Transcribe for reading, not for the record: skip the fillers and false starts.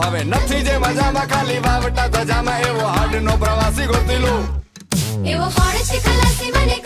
હવે નથી જે મજામાં ખાલી વાવટા ધજામાં એવો હાડ નો પ્રવાસી ગોતી લો એવો હોડ છે ખલાસી મને